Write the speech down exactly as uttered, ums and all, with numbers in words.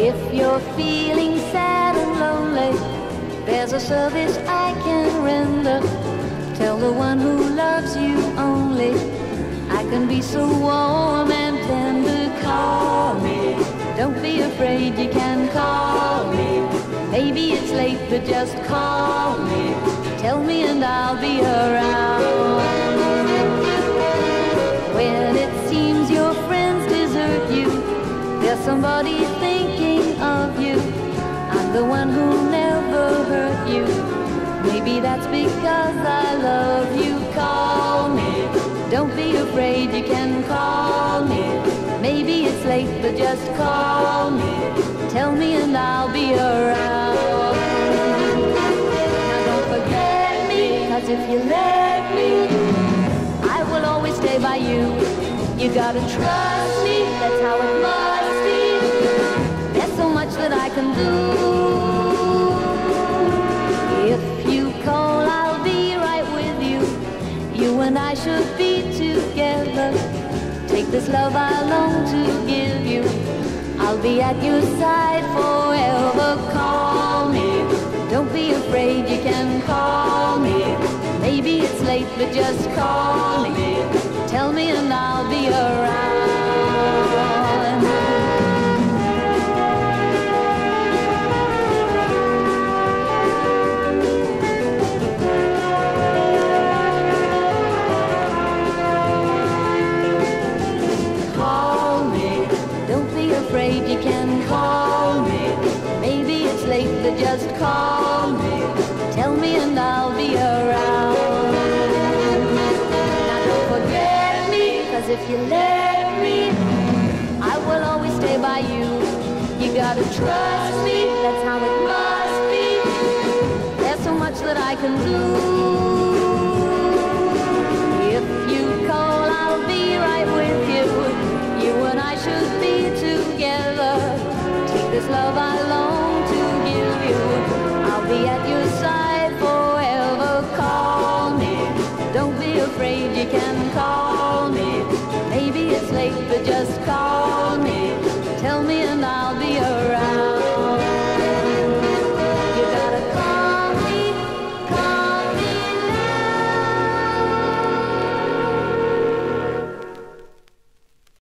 If you're feeling sad and lonely, there's a service I can render. Tell the one who loves you only, I can be so warm and tender. Call me, don't be afraid, you can call me. Maybe it's late, but just call me. Tell me and I'll be around. When it seems your friends desert you, there's somebody thinking of you. I'm the one who'll never hurt you. Maybe that's because I love you. Call me, don't be afraid, you can call me. Maybe it's late, but just call me. Tell me and I'll be around. Now don't forget me, 'cause if you let me, I will always stay by you. You gotta trust me, that's how it must be. There's so much that I can do. If you call, I'll be right with you. You and I should be together. Take this love I long to give you. I'll be at your side forever. Call me, don't be afraid, you can call me. Maybe it's late, but just call me. Tell me and I'll be around. Afraid, you can call me. Maybe it's late, but just call me. Tell me and I'll be around. Now don't forget me, 'cause if you let me, I will always stay by you. You gotta trust me, that's how it must be. There's so much that I can do. If you call, I'll be right with you. You and I should be together. Take this love I long to give you. I'll be at your side forever. Call me, don't be afraid, you can call me. Maybe it's late, but just call